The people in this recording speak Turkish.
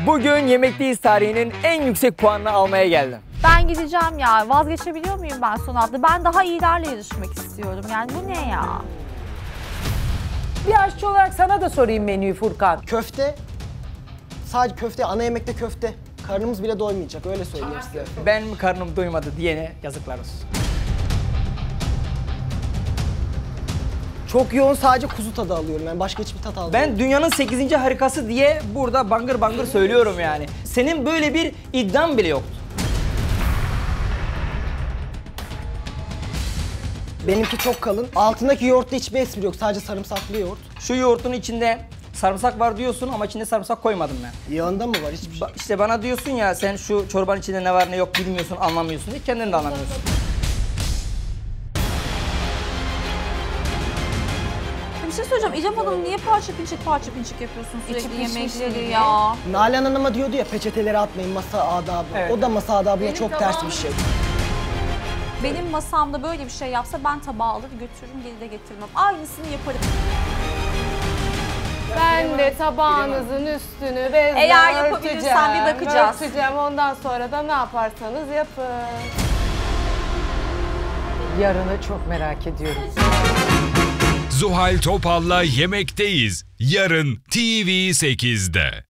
Bugün Yemekteyiz tarihinin en yüksek puanını almaya geldim. Ben gideceğim ya. Vazgeçebiliyor muyum ben son hafta? Ben daha iyilerle yarışmak istiyorum. Yani bu ne ya? Bir aşçı olarak sana da sorayım menüyü Furkan. Köfte, sadece köfte, ana yemekte köfte. Karnımız bile doymayacak, öyle söyleyeyim size. Ben mi karnım doymadı diyene yazıklar olsun. Çok yoğun, sadece kuzu tadı alıyorum, yani başka hiçbir tat almıyorum. Ben dünyanın 8. harikası diye burada bangır bangır söylüyorum yani. Senin böyle bir iddian bile yoktu. Benimki çok kalın. Altındaki yoğurtta hiçbir espri yok, sadece sarımsaklı yoğurt. Şu yoğurtun içinde sarımsak var diyorsun ama içinde sarımsak koymadım ben. Yağında mı var hiçbir şey? İşte bana diyorsun ya sen şu çorbanın içinde ne var ne yok bilmiyorsun, anlamıyorsun diye kendin de anlamıyorsun. Bir şey söyleyeceğim. İrem Hanım niye parça pinçik yapıyorsun sürekli yemekleri ya? Nalan Hanım'a diyordu ya peçeteleri atmayın, masa adabı. Evet. O da masa adabına çok ters bir şey. Benim masamda böyle bir şey yapsa ben tabağı alır götürürüm, geri de getirmem. Aynısını yaparım. Ben de tabağınızın üstünü bezle Eğer yapabilirsen bir bakacağız. Örteceğim, ondan sonra da ne yaparsanız yapın. Yarını çok merak ediyorum. Zuhal Topal'la Yemekteyiz. Yarın TV8'de.